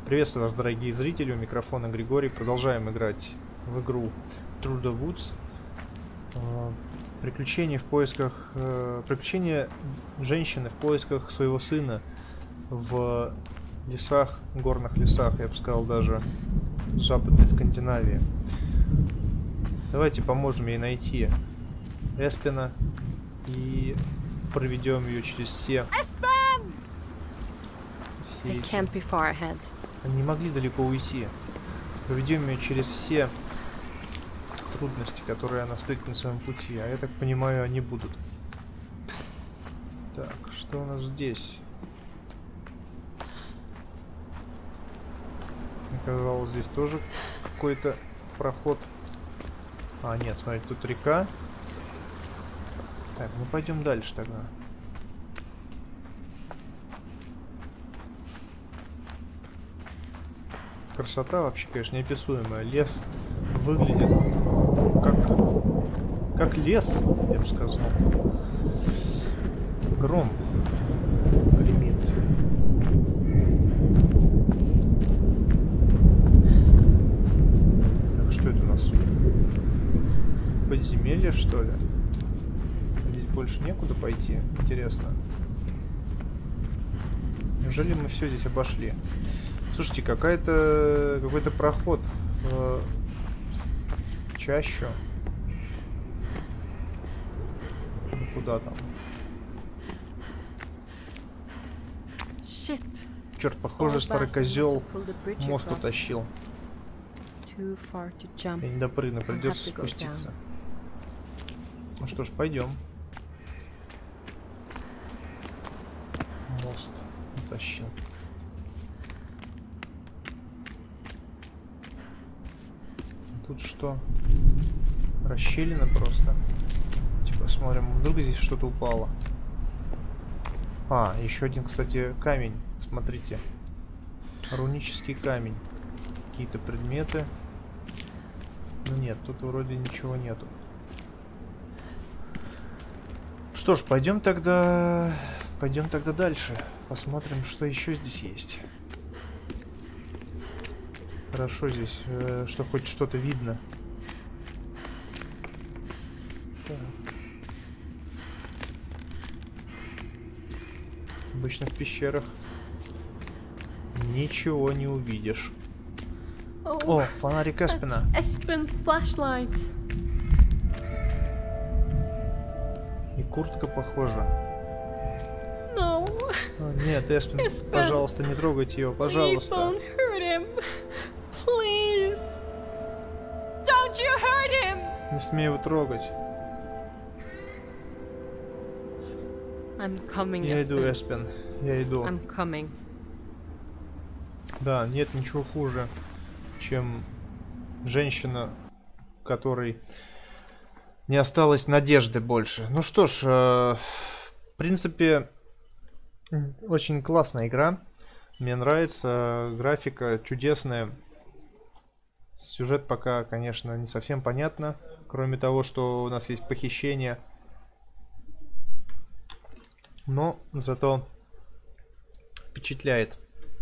Приветствую вас, дорогие зрители, у микрофона Григорий. Продолжаем играть в игру Through the Woods. Приключения в поисках... Приключения женщины в поисках своего сына в лесах, горных лесах, я бы сказал, даже в Западной Скандинавии. Давайте поможем ей найти Эспена и проведем ее через все... Они не могли далеко уйти. Проведем ее через все трудности, которые она встретит на своем пути. А я так понимаю, они будут. Так, что у нас здесь? Оказалось, здесь тоже какой-то проход. А, нет, смотрите, тут река. Так, ну пойдем дальше тогда. Красота вообще, конечно, неописуемая. Лес выглядит как лес, я бы сказал. Гром гремит. Так, что это у нас? Подземелье, что ли? Здесь больше некуда пойти. Интересно. Неужели мы все здесь обошли? Слушайте, какой-то проход в чащу. Ну, куда там? Черт, похоже, старый козел мост утащил. Я не допрыгну, придется спуститься. Ну что ж, пойдем. Мост утащил. Тут что? Расщелина просто. Типа, посмотрим, вдруг здесь что-то упало. А, еще один, кстати, камень. Смотрите. Рунический камень. Какие-то предметы. Ну нет, тут вроде ничего нету. Что ж, пойдем тогда дальше. Посмотрим, что еще здесь есть. Хорошо здесь, что хоть что-то видно. Так. Обычно в пещерах ничего не увидишь. О, фонарик Эспена. И куртка похожа. О, нет, Эспен, пожалуйста, не трогайте его, пожалуйста. Не смей его трогать. Я иду, Эспен. Я иду. Да, нет ничего хуже, чем женщина, которой не осталось надежды больше. Ну что ж, в принципе, очень классная игра. Мне нравится, графика чудесная. Сюжет пока, конечно, не совсем понятно, кроме того, что у нас есть похищение. Но зато впечатляет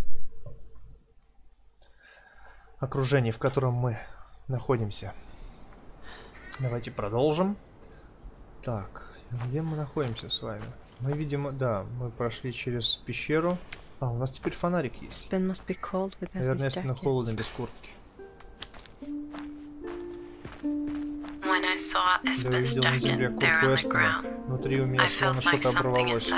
окружение, в котором мы находимся. Давайте продолжим. Так, где мы находимся с вами? Мы, видимо, да, мы прошли через пещеру. А, у нас теперь фонарик есть. Наверное, Эспену холодно без куртки. Я увидел на земле куртку Эспена. Внутри у меня словно что-то оборвалось.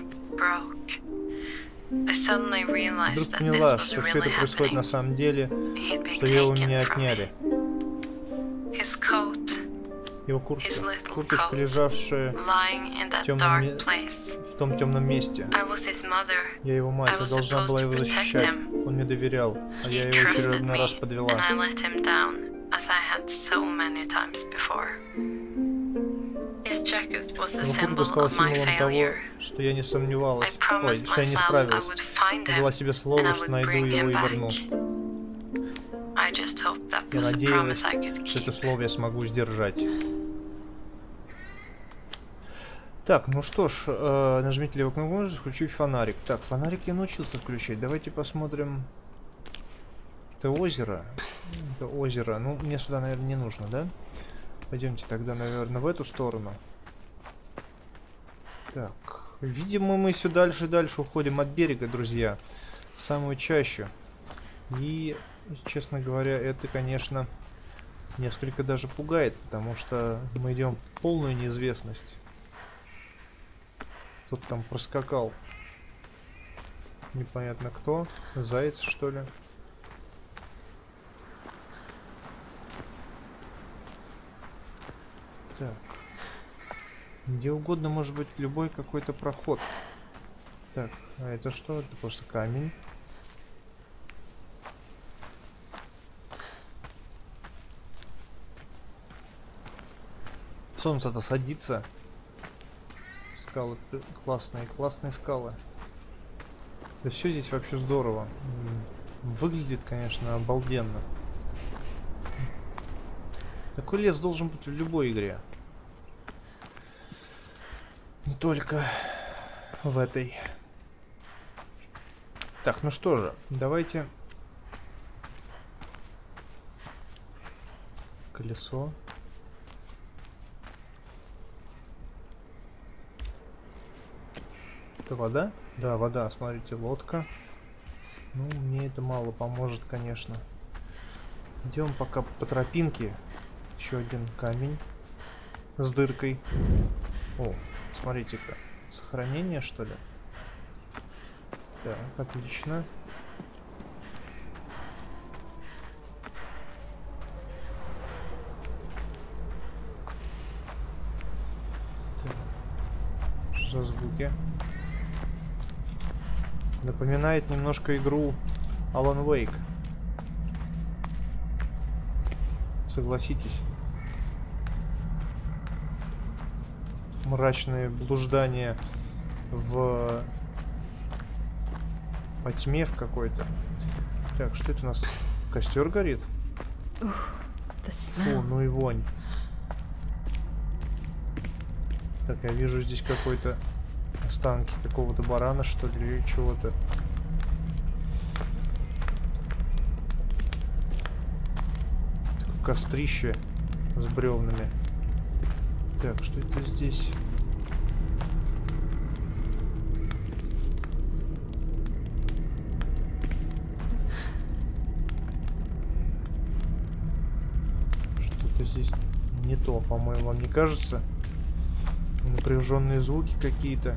Вдруг поняла, что все это происходит на самом деле, что его у меня отняли. Его курточка, лежавшая в том темном месте. Я его мать, я должна была его защищать. Он мне доверял, а я его очередной раз подвела. Его куртка стала символом того, что я не сомневалась, что я не справилась. Я дала себе слово, что найду его и верну. Я надеялась, что это слово я смогу сдержать. Так, ну что ж, нажмите левую кнопку, включить фонарик. Так, фонарик я научился включать. Давайте посмотрим, Это озеро. Это озеро. Ну, мне сюда, наверное, не нужно, да? Пойдемте тогда, наверное, в эту сторону. Так. Видимо, мы все дальше и дальше уходим от берега, друзья. В самую чащу. И, честно говоря, это, конечно, несколько даже пугает, потому что мы идем в полную неизвестность. Кто-то там проскакал. Непонятно кто. Заяц, что ли? Так. Где угодно может быть любой какой-то проход. Так, а это что? Это просто камень. Солнце-то садится. Скалы классные, классные скалы. Да все здесь вообще здорово. Выглядит, конечно, обалденно. Такой лес должен быть в любой игре. Не только в этой. Так, ну что же, давайте. Колесо. Это вода? Да, вода, смотрите, лодка. Ну, мне это мало поможет, конечно. Идем пока по тропинке. Еще один камень с дыркой. О, смотрите-ка. Сохранение, что ли? Так, отлично. Так. Что за звуки? Напоминает немножко игру Alan Wake. Согласитесь. Мрачные блуждания по тьме в какой-то. Так, что это у нас? Костер горит? Фу, ну и вонь. Так, я вижу здесь какой-то останки какого-то барана, что ли, или чего-то. Кострище с бревнами. Так, что это здесь? Что-то здесь не то, по-моему, вам не кажется? Напряженные звуки какие-то.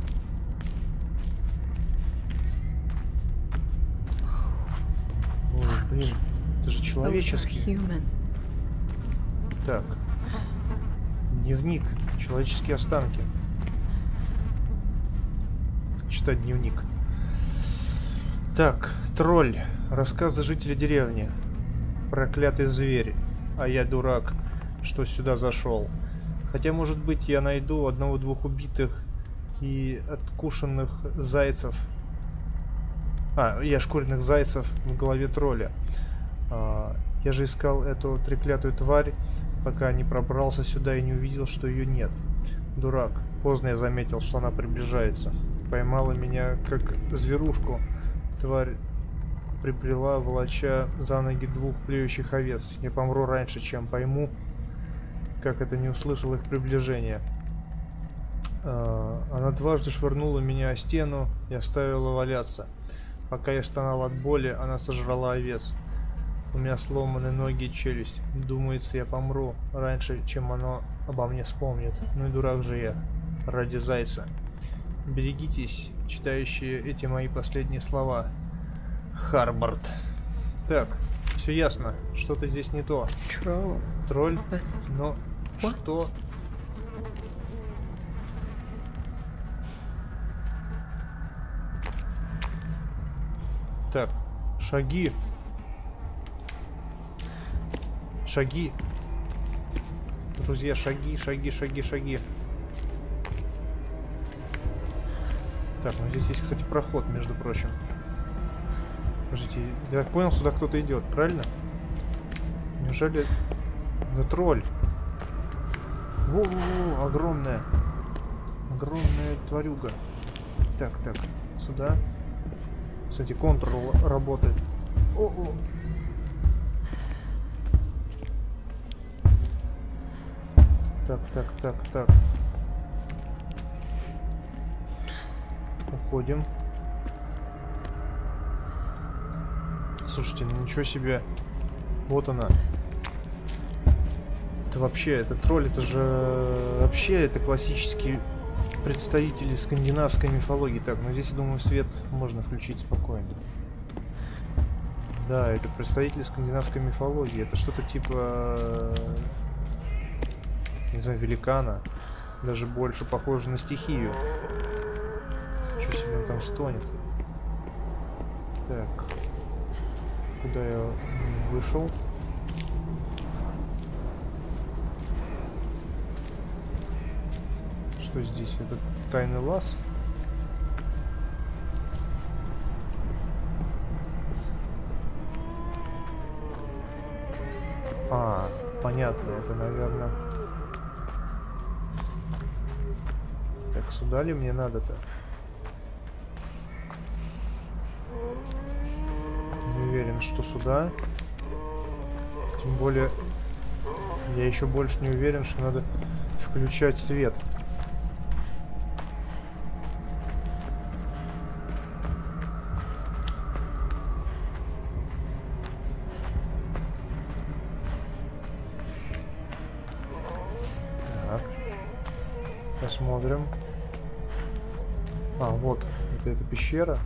Ой, блин, это же человеческий. Так. Дневник. Человеческие останки. Читать дневник. Так, тролль. Рассказы жителя деревни. Проклятый зверь. А я дурак, что сюда зашел. Хотя, может быть, я найду одного-двух убитых и откушенных зайцев. И ошкуренных зайцев в голове тролля. Я же искал эту треклятую тварь, пока не пробрался сюда и не увидел, что ее нет. Дурак. Поздно я заметил, что она приближается. Поймала меня, как зверушку. Тварь приплела, волоча за ноги двух плюющих овец. Я помру раньше, чем пойму, как это не услышал их приближение. Она дважды швырнула меня о стену и оставила валяться. Пока я стонал от боли, она сожрала овец. У меня сломаны ноги и челюсть. Думается, я помру раньше, чем оно обо мне вспомнит. Ну и дурак же я. Ради зайца. Берегитесь, читающие эти мои последние слова. Харбард. Так, все ясно. Что-то здесь не то. Тролль. Но что? Так, шаги. Шаги. Друзья, шаги, шаги, шаги, шаги. Так, ну здесь есть, кстати, проход, между прочим. Подождите, я так понял, сюда кто-то идет, правильно? Неужели... Да тролль. Во-во-во, огромная. Огромная тварюга. Так, так, сюда. Кстати, контур работает. О-о. Так. Уходим. Слушайте, ну ничего себе. Вот она. Это вообще, это тролль, это же вообще это классические представители скандинавской мифологии. Так, ну здесь, я думаю, свет можно включить спокойно. Да, это представители скандинавской мифологии. Это что-то типа, не знаю, великана. Даже больше похоже на стихию. Что себе он там стонет? Так. Куда я вышел? Что здесь? Это тайный лаз? А, понятно, это, наверное... Так, сюда ли мне надо-то? Не уверен, что сюда. Тем более, я еще больше не уверен, что надо включать свет. Так. Посмотрим. А, вот, это пещера.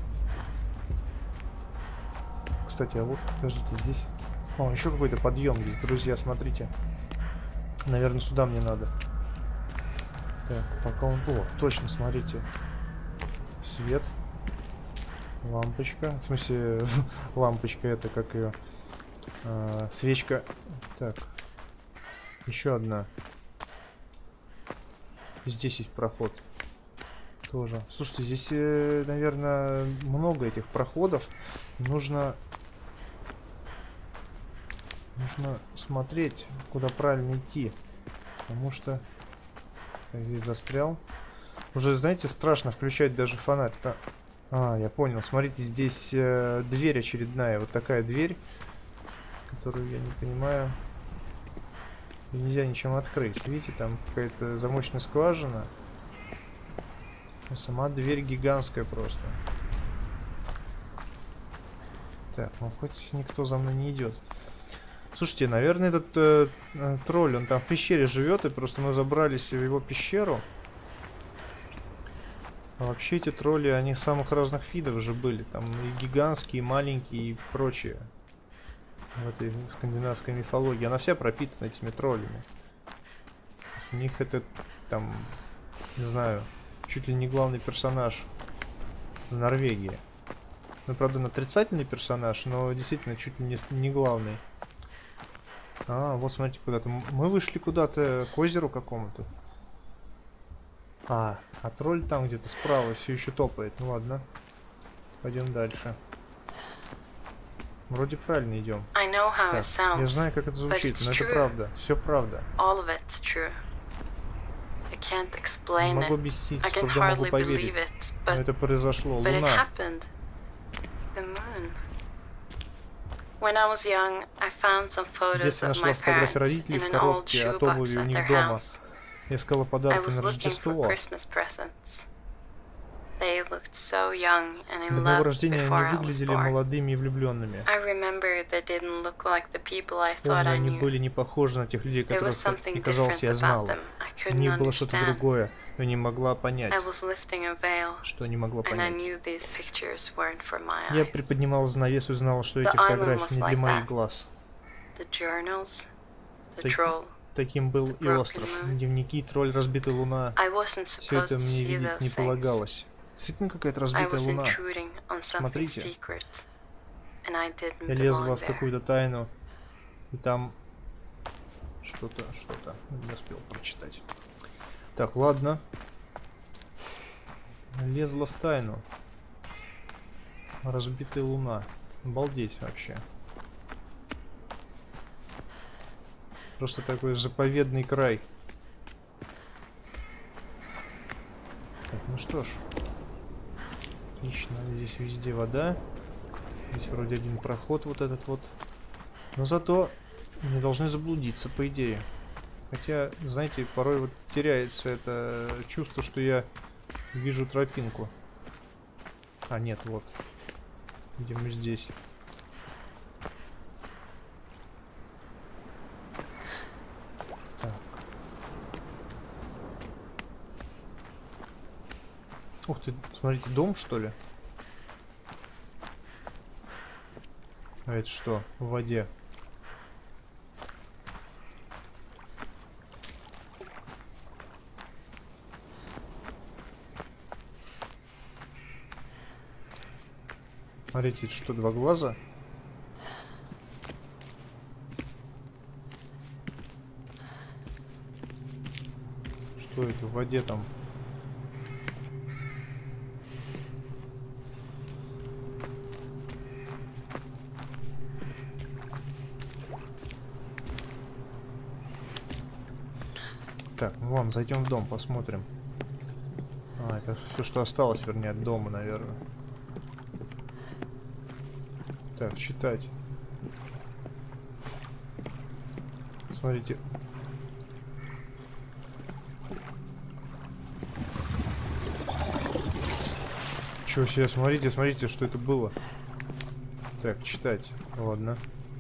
Кстати, а вот, подождите, здесь... О, еще какой-то подъем здесь, друзья, смотрите. Наверное, сюда мне надо. Так, пока он... О, точно, смотрите. Свет. Лампочка. В смысле, лампочка это как ее... свечка. Так. Еще одна. Здесь есть проход. Тоже. Слушайте, здесь, наверное, много этих проходов. Нужно смотреть, куда правильно идти. Потому что... Так, здесь застрял. Уже, знаете, страшно включать даже фонарь. А, я понял. Смотрите, здесь дверь очередная. Вот такая дверь, которую я не понимаю. И нельзя ничем открыть. Видите, там какая-то замочная скважина. А сама дверь гигантская просто. Так, ну хоть никто за мной не идет. Слушайте, наверное, этот тролль, он там в пещере живет, и просто мы забрались в его пещеру. А вообще эти тролли, они самых разных видов уже были. Там и гигантские, и маленькие, и прочее. В этой скандинавской мифологии. Она вся пропитана этими троллями. У них это, там, не знаю, чуть ли не главный персонаж в Норвегии. Ну, правда, он отрицательный персонаж, но действительно чуть ли не главный. А, вот смотрите, куда-то. Мы вышли куда-то к озеру какому-то. А тролль там где-то справа все еще топает. Ну ладно. Пойдем дальше. Вроде правильно идем. Так, я знаю, как это звучит, но это правда. Все правда. Не могу объяснить, что могу поверить. Но это произошло. Луна. Детство нашла фотографии родителей в коробке от обуви у них дома. Я искала подарки на Рождество. До моего рождения они выглядели молодыми и влюбленными. Помню, они были не похожи на тех людей, которых, мне казалось, я знала. У них было что-то другое, но не могла понять. Что не могла понять. Я приподнимала занавесу и знала, что эти фотографии не для моих глаз. Таким был и остров. Дневники, тролль, разбитая луна. Все это мне видеть не полагалось. Действительно какая-то разбитая луна. Смотрите. Я лезла в какую-то тайну. И там что-то не успел прочитать. Так, ладно. Лезла в тайну. Разбитая луна. Обалдеть вообще. Просто такой заповедный край. Так, ну что ж. Отлично, здесь везде вода. Здесь вроде один проход вот этот вот. Но зато не должны заблудиться, по идее. Хотя, знаете, порой вот теряется это чувство, что я вижу тропинку. А, нет, вот. Видимо, здесь. Так. Ух ты, смотрите, дом, что ли? А это что? В воде. Смотрите, это что, два глаза? Что это в воде там? Так, ну ладно, зайдем в дом, посмотрим. А, это все, что осталось, вернее, от дома, наверное. Так, читать. Смотрите. Чего себе, смотрите, смотрите, что это было. Так, читать. Ладно.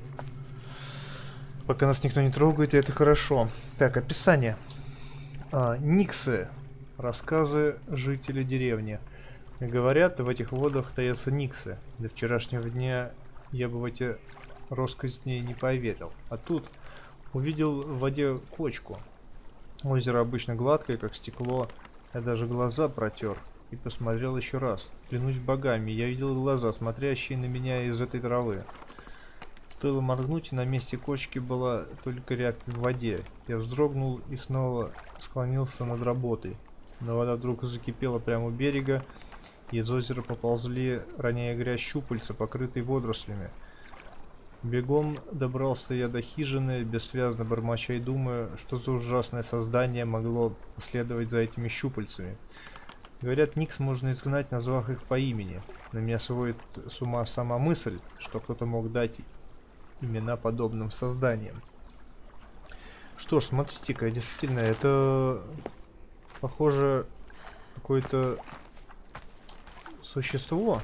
Пока нас никто не трогает, и это хорошо. Так, описание. Никсы. Рассказы жителей деревни. Говорят, в этих водах таятся никсы. До вчерашнего дня я бы в эти россказни не поверил. А тут увидел в воде кочку. Озеро обычно гладкое, как стекло. Я даже глаза протер и посмотрел еще раз. Клянусь богами, я видел глаза, смотрящие на меня из этой травы. Стоило моргнуть, и на месте кочки была только рябь в воде. Я вздрогнул и снова склонился над работой. Но вода вдруг закипела прямо у берега, и из озера поползли, роняя грязь, щупальца, покрытые водорослями. Бегом добрался я до хижины, бессвязно бормоча и думая, что за ужасное создание могло следовать за этими щупальцами. Говорят, никс можно изгнать, назвав их по имени. Но меня сводит с ума сама мысль, что кто-то мог дать имена подобным созданиям. Что ж, смотрите-ка, действительно, это похоже какое-то существо.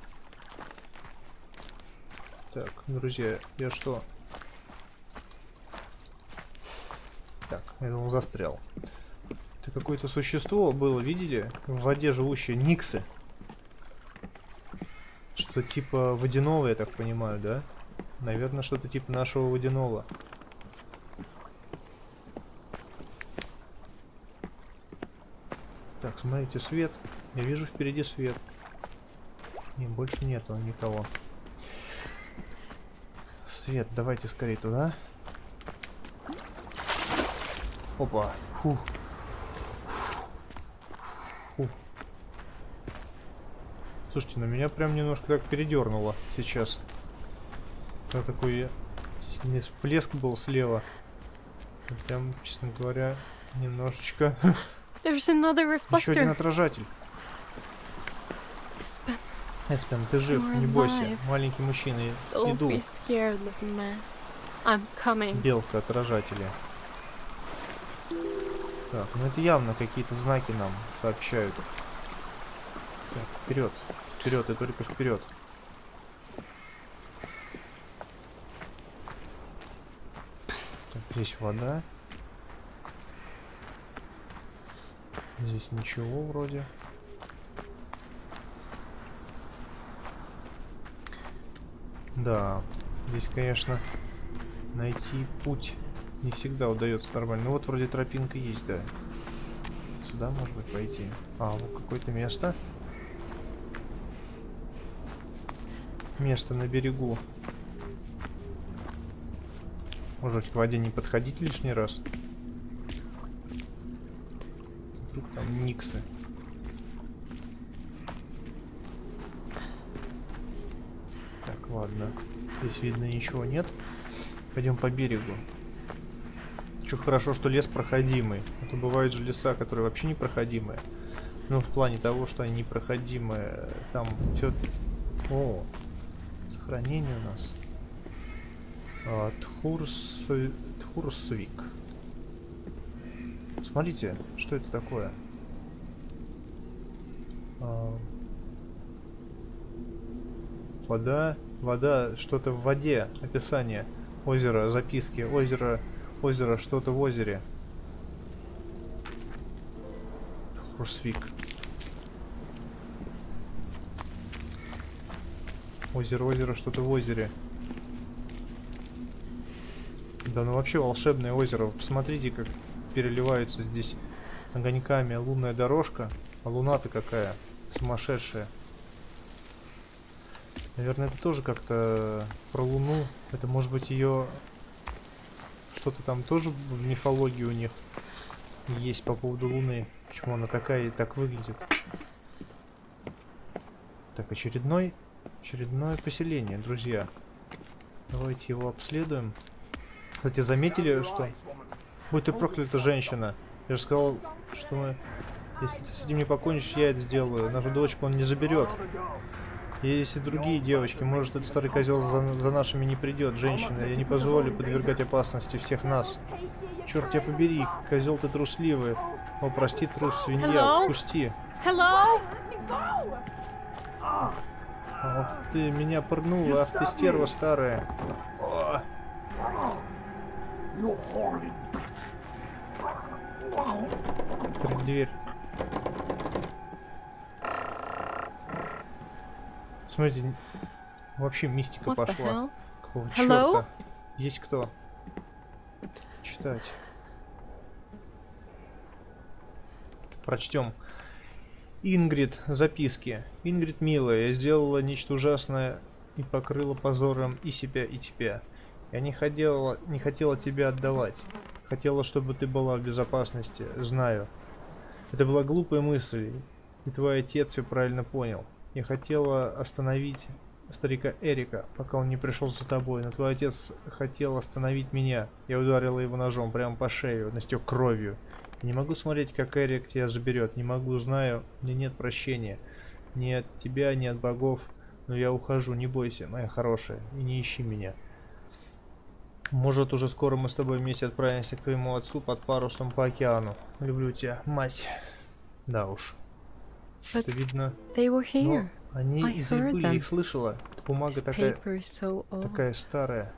Так, друзья, я что? Так, я думал, застрял. Это какое-то существо было, видели? В воде живущие никсы. Что-то типа водяного, я так понимаю, да? Наверное, что-то типа нашего водяного. Так, смотрите, свет. Я вижу впереди свет. Не, больше нету никого. Свет, давайте скорее туда. Опа. Фух. Фух. Слушайте, на меня прям немножко так передернуло сейчас. Это такой сильный всплеск был слева. Прям, честно говоря, немножечко. Еще один отражатель. Эспен, ты жив, не бойся. Маленький мужчина, иду. Белка отражателя. Так, ну это явно какие-то знаки нам сообщают. Так, вперед. Вперед, и только вперед. Так, здесь вода. Здесь ничего вроде. Да, здесь, конечно, найти путь не всегда удается нормально. Ну вот вроде тропинка есть, да. Сюда, может быть, пойти. А, вот какое-то место. Место на берегу. Может к воде не подходить лишний раз. Вдруг там никсы. Так, ладно. Здесь видно ничего нет. Пойдем по берегу. Еще хорошо, что лес проходимый. А то бывают же леса, которые вообще непроходимые. Ну, в плане того, что они непроходимые. Там все... О, сохранение у нас. Тхурсвик. Смотрите, что это такое? Вода, вода, что-то в воде. Описание. Озеро, записки. Озеро, озеро, что-то в озере. Хрусвик. Озеро, озеро, что-то в озере. Да, ну вообще волшебное озеро. Посмотрите, как переливаются здесь огоньками лунная дорожка. А луна-то какая сумасшедшая. Наверное, это тоже как-то про Луну. Это может быть ее... Что-то там тоже в мифологии у них есть по поводу Луны. Почему она такая и так выглядит. Так, очередное поселение, друзья. Давайте его обследуем. Кстати, заметили, что... Будь ты проклята, женщина. Я же сказал, что мы... Если ты с этим не покончишь, я это сделаю. Нашу дочку он не заберет. И если другие девочки, может, этот старый козел за нашими не придет, женщина. Я не позволю подвергать опасности всех нас. Черт тебя побери, козел ты трусливый. О, прости, трус, свинья, отпусти. Ах ты, меня пырнула, ах ты стерва старая. Открыть дверь. Смотрите, вообще мистика пошла. Какого черта? Есть кто? Читать. Прочтем. Ингрид, записки. Ингрид, милая, я сделала нечто ужасное и покрыла позором и себя, и тебя. Я не хотела тебя отдавать. Хотела, чтобы ты была в безопасности, знаю. Это была глупая мысль, и твой отец все правильно понял. Я хотела остановить старика Эрика, пока он не пришел за тобой, но твой отец хотел остановить меня. Я ударила его ножом прямо по шею, настек кровью. Я не могу смотреть, как Эрик тебя заберет, не могу, знаю, мне нет прощения. Ни от тебя, ни от богов, но я ухожу, не бойся, моя хорошая, и не ищи меня. Может, уже скоро мы с тобой вместе отправимся к твоему отцу под парусом по океану. Люблю тебя, мать. Да уж. Это видно. Но они здесь были, я их слышала. Бумага такая старая.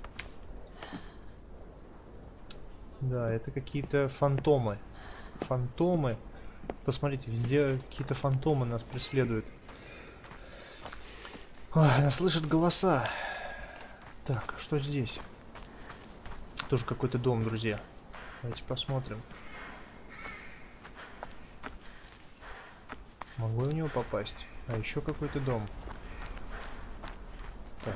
Да, это какие-то фантомы. Фантомы. Посмотрите, везде какие-то фантомы нас преследуют. Ой, она слышит голоса. Так, что здесь? Тоже какой-то дом, друзья. Давайте посмотрим. Могу в него попасть? А еще какой-то дом. Так.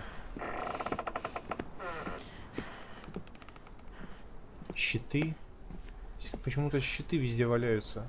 Щиты. Почему-то щиты везде валяются.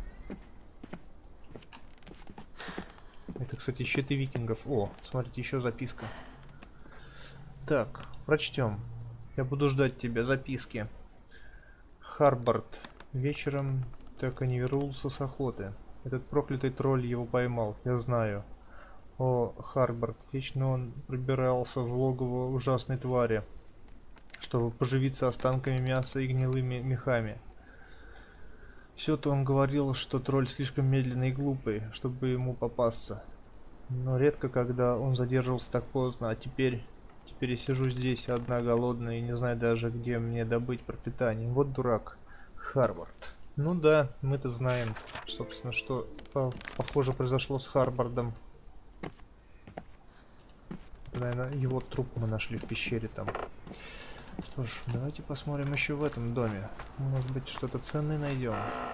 Это, кстати, щиты викингов. О, смотрите, еще записка. Так, прочтем. Я буду ждать тебя, записки. Харбард. Вечером так и не вернулся с охоты. Этот проклятый тролль его поймал, я знаю. О, Харбард, вечно он пробирался в логово ужасной твари, чтобы поживиться останками мяса и гнилыми мехами. Все-то он говорил, что тролль слишком медленный и глупый, чтобы ему попасться. Но редко, когда он задерживался так поздно, а теперь я сижу здесь одна голодная и не знаю даже, где мне добыть пропитание. Вот дурак. Харвард. Ну да, мы-то знаем, собственно, что похоже произошло с Харбардом. Наверное, его труп мы нашли в пещере там. Что ж, давайте посмотрим еще в этом доме. Может быть, что-то ценное найдем.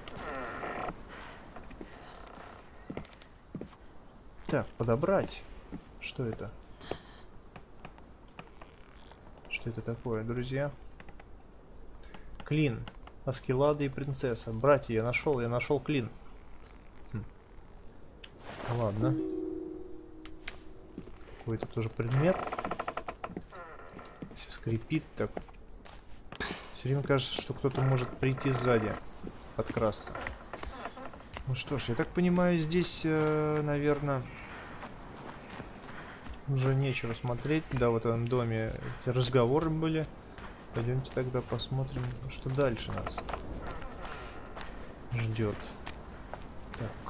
Так, подобрать. Что это? Что это такое, друзья? Клин. Аскелада и принцесса. Братья, я нашел клин. Ладно. Какой-то тоже предмет. Все скрипит так. Все время кажется, что кто-то может прийти сзади, подкрасться. Ну что ж, я так понимаю, здесь, наверное, уже нечего смотреть. Да, в этом доме эти разговоры были. Пойдемте тогда посмотрим, что дальше нас ждет. Так.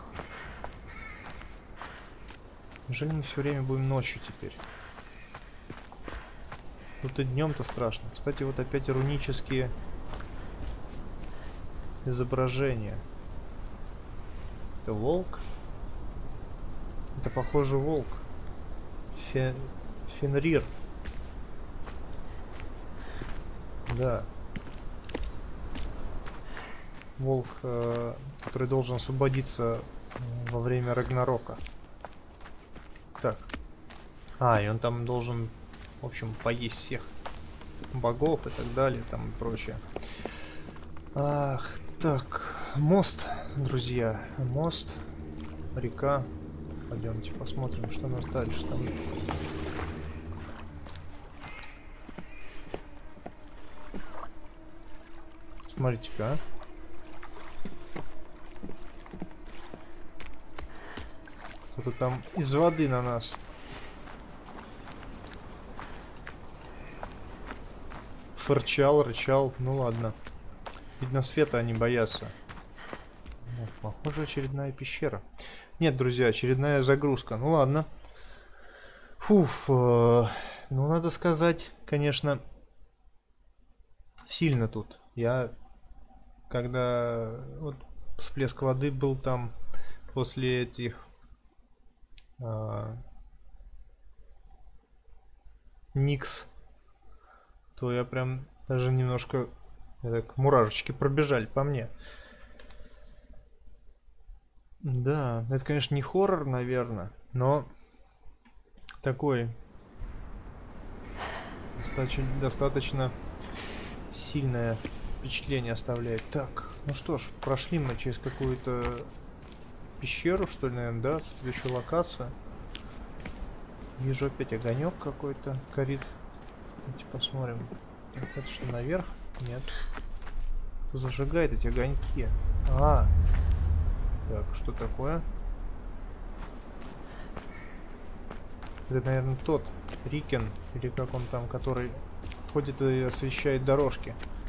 Неужели мы все время будем ночью теперь? Тут и днем-то страшно. Кстати, вот опять рунические изображения. Это волк? Это, похоже, волк. Фенрир. Да. Волк, который должен освободиться во время Рагнарока. Так. И он там должен, в общем, поесть всех богов и так далее, там и прочее. Ах, так. Мост, друзья. Мост. Река. Пойдемте посмотрим, что у нас дальше там. Смотрите-ка, а. Кто-то там из воды на нас. Фырчал, рычал. Ну ладно. Видно, света они боятся. Вот, похоже, очередная пещера. Нет, друзья, очередная загрузка. Ну ладно. Фуф. Ну, надо сказать, конечно, сильно тут. Я, когда вот всплеск воды был там после этих Никс, то я прям даже немножко так, мурашечки пробежали по мне. Да, это, конечно, не хоррор, наверное, но такой достаточно сильное впечатление оставляет. Так, ну что ж, прошли мы через какую-то пещеру, что ли, наверное, да? Следующую локацию. Вижу опять огонек какой-то горит. Давайте посмотрим. Так, это что, наверх? Нет. Кто зажигает эти огоньки? Так, что такое? Это, наверное, тот Рикен, или как он там, который ходит и освещает дорожки.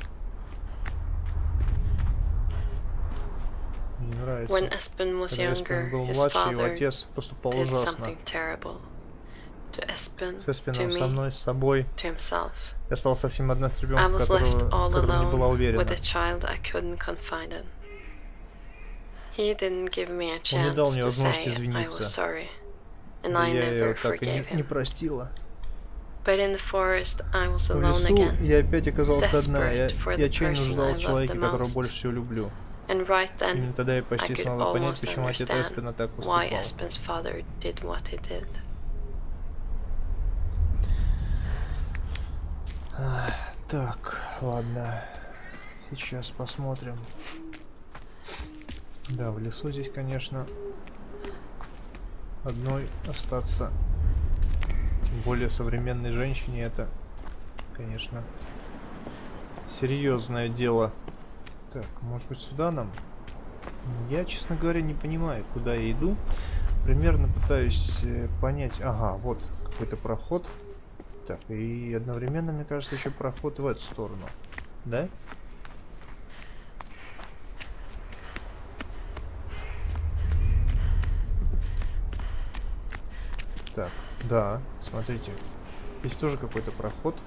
Мне нравится. When Espen was Когда Эспен younger, был his младше, его father отец поступал did ужасно. something terrible to Espen, С to Эспеном, со me, мной, с собой. to himself. Я стал совсем одна с I ребенком, was left all которого не была alone уверена. with a child I couldn't confide in. He didn't give me a Он не дал chance мне to возможности say I was извиниться. sorry, and Да I я ее never так и forgave не him. простила. But in the forest, I was В alone лесу again, я опять оказалась одна. Я desperate for the отчаянно person I нуждалась в loved человеке, the которого most. больше всего люблю. And right then, Именно тогда я I почти could смогла понять, almost почему отец understand Эспена так why поступал. Espen's father did what he did. Так, ладно. Сейчас посмотрим. Да, в лесу здесь, конечно, одной остаться, тем более современной женщине, это, конечно, серьезное дело. Так, может быть, сюда нам? Я, честно говоря, не понимаю, куда я иду. Примерно пытаюсь понять. Ага, вот какой-то проход. Так, и одновременно, мне кажется, еще проход в эту сторону. Да? Так, да, смотрите. Здесь тоже какой-то проход.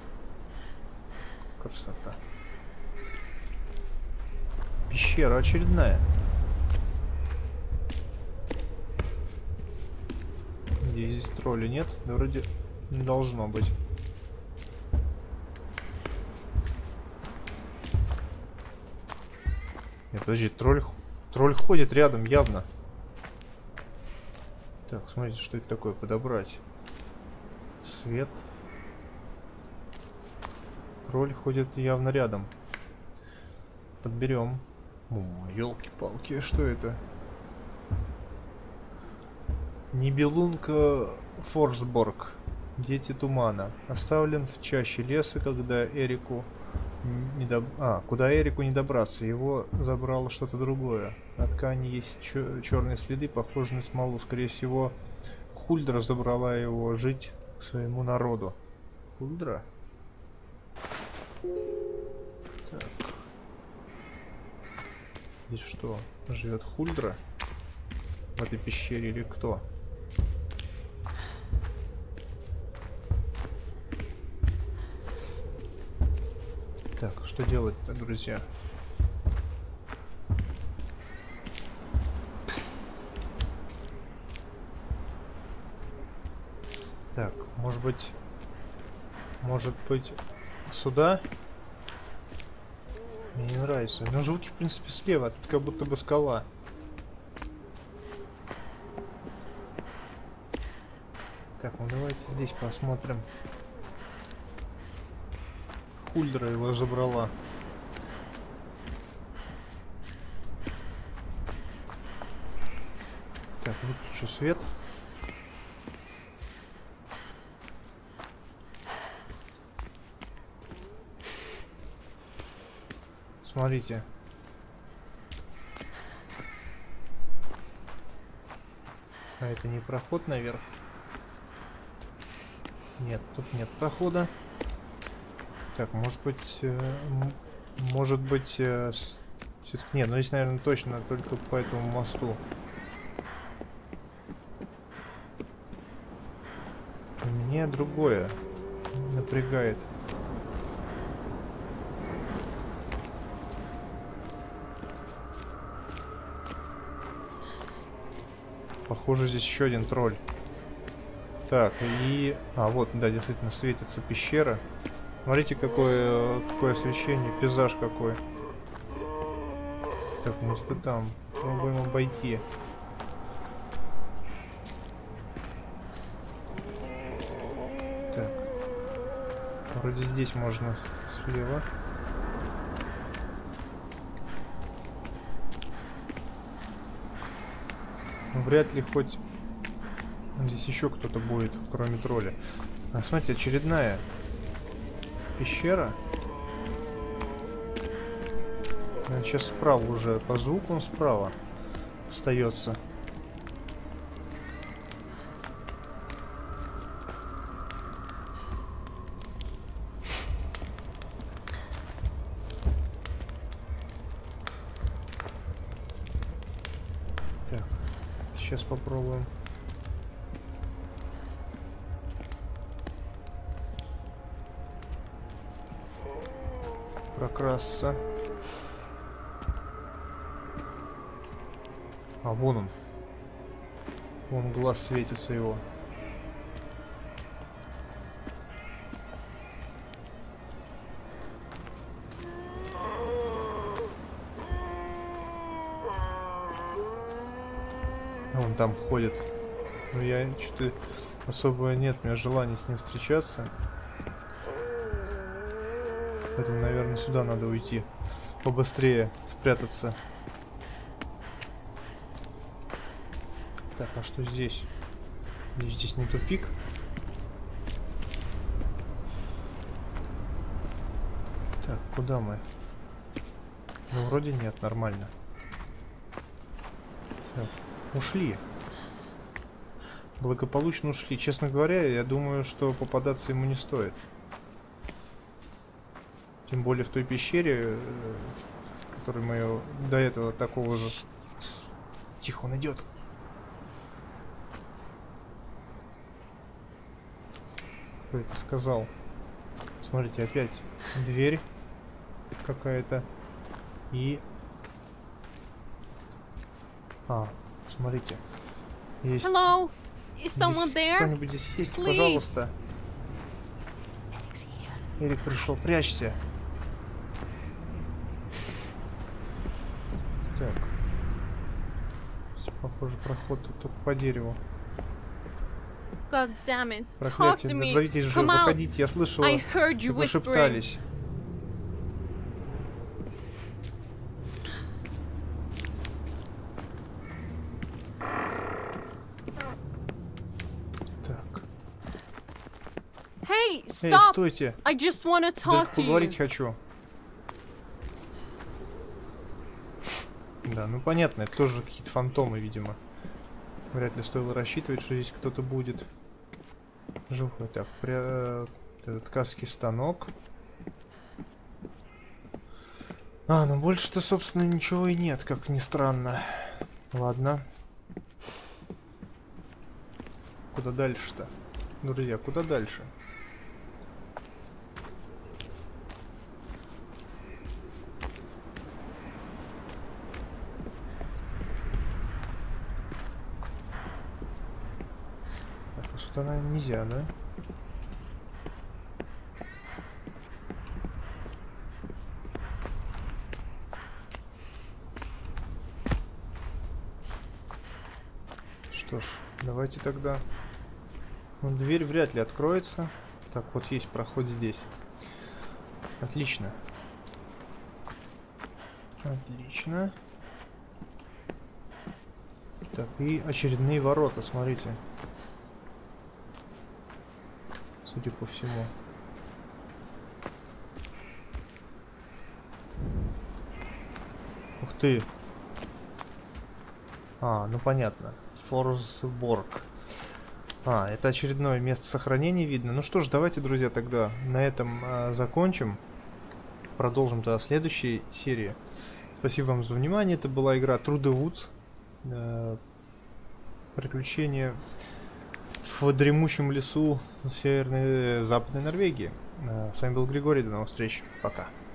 Красота. Пещера очередная. Здесь тролли нет? Да вроде не должно быть. Нет, подожди, тролль ходит рядом явно. Так, смотрите, что это такое подобрать. Свет. Тролль ходит явно рядом. Подберем. О, елки-палки, что это? Нибелунга Форсборг. Дети тумана. Оставлен в чаще леса, когда Эрику куда Эрику не добраться. Его забрало что-то другое. На ткани есть черные следы, похожие на смолу. Скорее всего, Хульдра забрала его жить к своему народу. Хульдра? Так. Здесь что? Живет Хульдра? В этой пещере или кто? Так, что делать-то, друзья? Так, может быть сюда? Мне не нравится. Но звуки, в принципе, слева. Тут как будто бы скала. Так, ну давайте здесь посмотрим. Хульдра его забрала. Так, выключу свет. Смотрите. А это не проход наверх? Нет, тут нет прохода. Так, может быть... Нет, ну здесь, наверное, точно только по этому мосту. Меня другое напрягает. Похоже, здесь еще один тролль. Так, и... А, вот, да, действительно, светится пещера. Смотрите, какое освещение, пейзаж какой. Так, ну где-то там. Пробуем обойти. Так. Вроде здесь можно слева. Но вряд ли хоть... Здесь еще кто-то будет, кроме тролля. А, смотрите, очередная пещера. Сейчас справа уже. По звуку он справа остается. Так, сейчас попробуем. Прокрасться. А, вон он. Вон глаз светится его. Он там ходит. Но я что-то особо нет у меня желания с ним встречаться. Поэтому, наверное, сюда надо уйти. Побыстрее спрятаться. Так, а что здесь? Здесь не тупик. Так, куда мы? Ну, вроде нет, нормально. Так, ушли. Благополучно ушли. Честно говоря, я думаю, что попадаться ему не стоит. Тем более в той пещере, в которой мы до этого такого же... Тихо, он идет. Кто это сказал? Смотрите, опять дверь какая-то. И... А, смотрите. Есть... Hello? Is someone there? Кто-нибудь здесь есть? Please. Пожалуйста. Эрик пришел, прячься. Так. Похоже, проход тут только по дереву. God damn it. Talk to Проклятие. me. Назовитесь же, Come out. выходите. Я слышала, I heard you как вы whispering. шептались. Так. Hey, Эй, stop. стойте. I just want to Я talk to поговорить you. хочу. Да, ну понятно, это тоже какие-то фантомы, видимо. Вряд ли стоило рассчитывать, что здесь кто-то будет живой. Так, этот ткацкий станок. А, ну больше-то, собственно, ничего и нет, как ни странно. Ладно. Куда дальше-то? Друзья, куда дальше? Так, а сюда, наверное, нельзя, да? Что ж, давайте тогда... Ну, дверь вряд ли откроется. Так, вот есть проход здесь. Отлично. Отлично. Так, и очередные ворота, смотрите. Судя по всему. Ух ты. А, ну понятно. Форсборг. А, это очередное место сохранения видно. Ну что ж, давайте, друзья, тогда на этом закончим. Продолжим тогда в следующей серии. Спасибо вам за внимание. Это была игра Through the Woods. Приключения в дремучем лесу северной западной Норвегии. С вами был Григорий. До новых встреч. Пока.